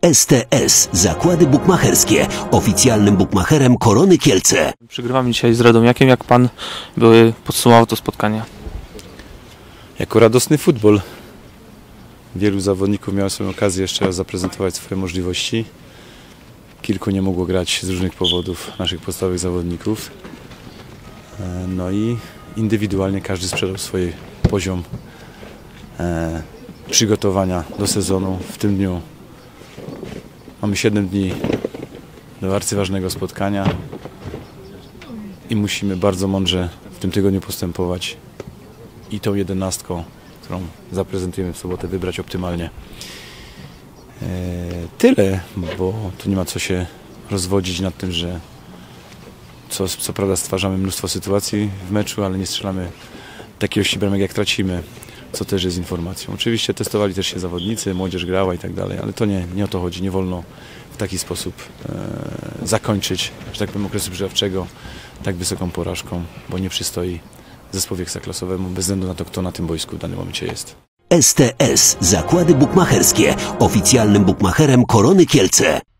STS Zakłady Bukmacherskie, oficjalnym bukmacherem Korony Kielce. Przegrywamy dzisiaj z Radomiakiem. Jak pan by podsumował to spotkanie? Jako radosny futbol. Wielu zawodników miało swoją okazję jeszcze raz zaprezentować swoje możliwości. Kilku nie mogło grać z różnych powodów, naszych podstawowych zawodników. No i indywidualnie każdy sprzedał swój poziom przygotowania do sezonu. W tym dniu mamy 7 dni do arcyważnego spotkania i musimy bardzo mądrze w tym tygodniu postępować i tą 11, którą zaprezentujemy w sobotę, wybrać optymalnie. Tyle, bo tu nie ma co się rozwodzić nad tym, że co prawda stwarzamy mnóstwo sytuacji w meczu, ale nie strzelamy takiej ilości bramek jak tracimy, co też jest informacją. Oczywiście testowali też się zawodnicy, młodzież grała i tak dalej, ale to nie o to chodzi. Nie wolno w taki sposób zakończyć, że tak powiem, okresu przygotowawczego tak wysoką porażką, bo nie przystoi zespołowi ekstraklasowemu, bez względu na to, kto na tym boisku w danym momencie jest. STS Zakłady Bukmacherskie, oficjalnym bukmacherem Korony Kielce.